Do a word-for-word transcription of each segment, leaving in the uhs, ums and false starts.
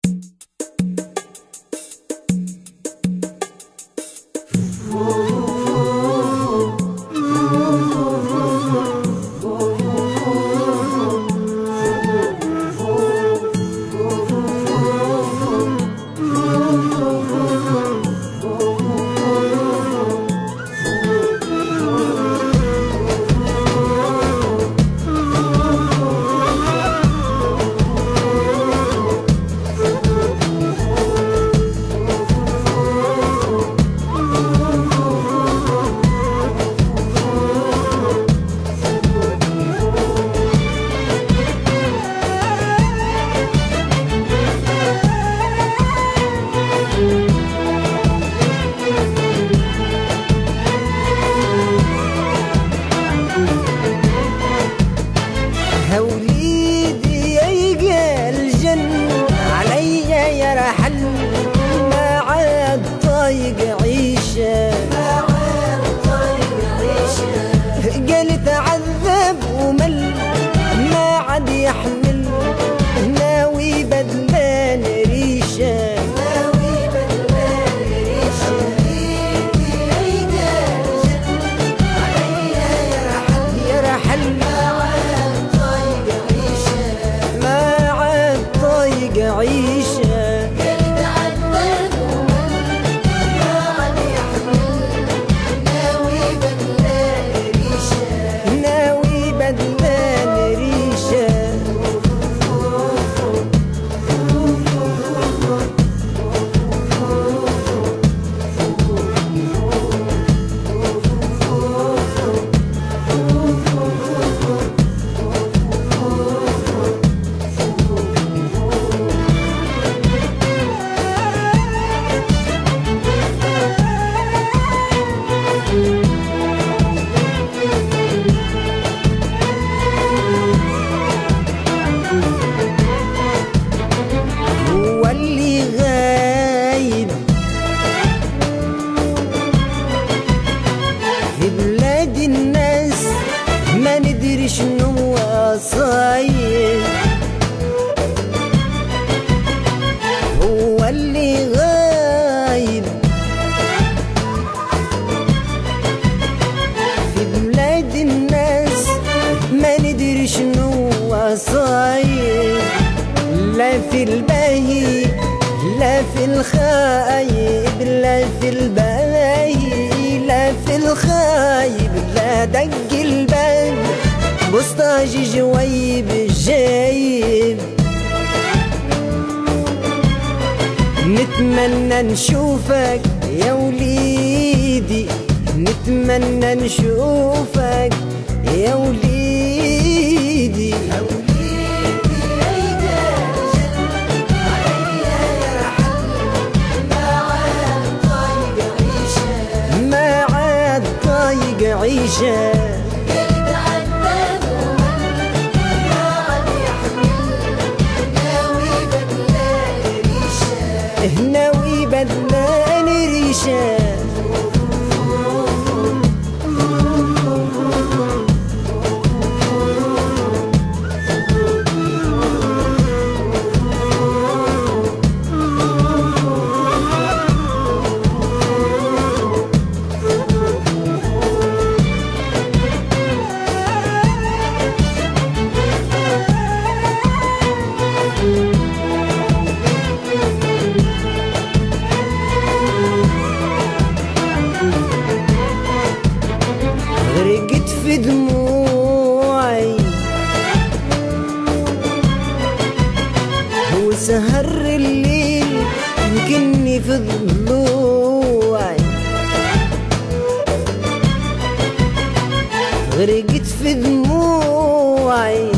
قلت عذب ومل ما عاد يحمل، ناوي بدلان ريشه، ناوي بدلان ريشه. عليا يرحل يرحل، ما عاد طايق عيشه، ما عاد طايق عيشه. شنو صاير هو اللي غايب في بلاد الناس، ما ندري شنو صاير، لا في الباهي لا في الخايب، لا في الباهي لا في الخايب، لا دق الباب بوسطاجي جويب الجايب. نتمنى نشوفك يا وليدي، نتمنى نشوفك يا وليدي، يا وليدي يا عليا يرحل، ما عاد طايق عيشه، ما عاد طايق عيشه. ناوي بدلان ريشه، غرقت في دموعي وسهر الليل يمكنني في ضلوعي، غرقت في دموعي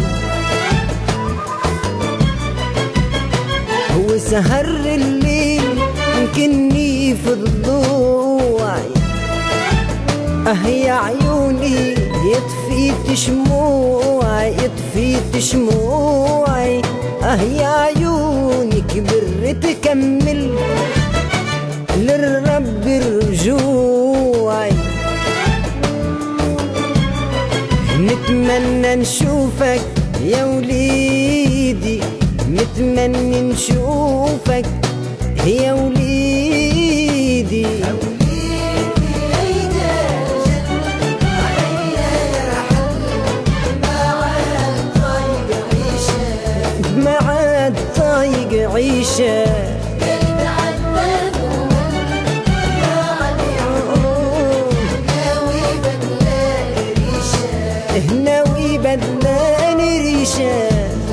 وسهر الليل يمكنني في ضلوعي. اه يا عيوني يطفيت شموعي، يطفيت شموعي، اه يا عيوني كبرت كمل للرب رجوعي. نتمنى نشوفك يا وليدي، نتمنى نشوفك يا وليدي. ما عاد طايق عيشة ناوي بدلان ريشة.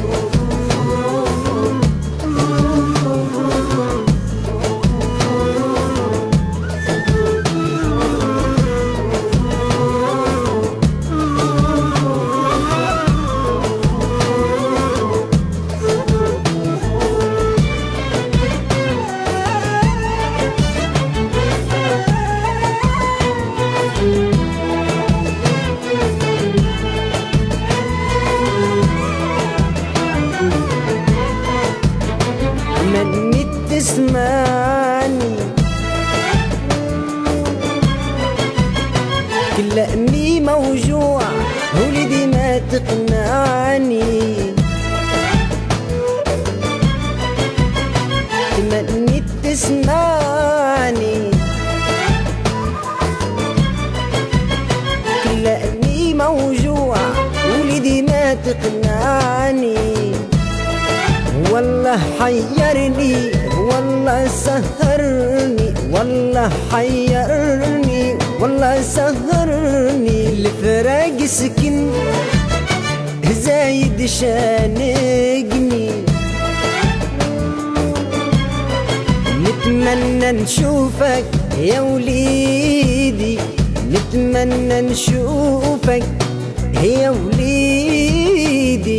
مني تسمعني كلامي موجوع ولدي ما تقنعني. مني تسمعني كلامي موجوع ولدي ما تقنعني. والله حيرني والله سهرني والله حيرني والله سهرني. الفراق سكن زايد شانقني. نتمنى نشوفك يا وليدي نتمنى نشوفك يا وليدي.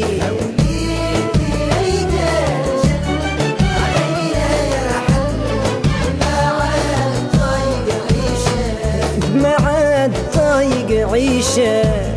ما عاد طايق عيشة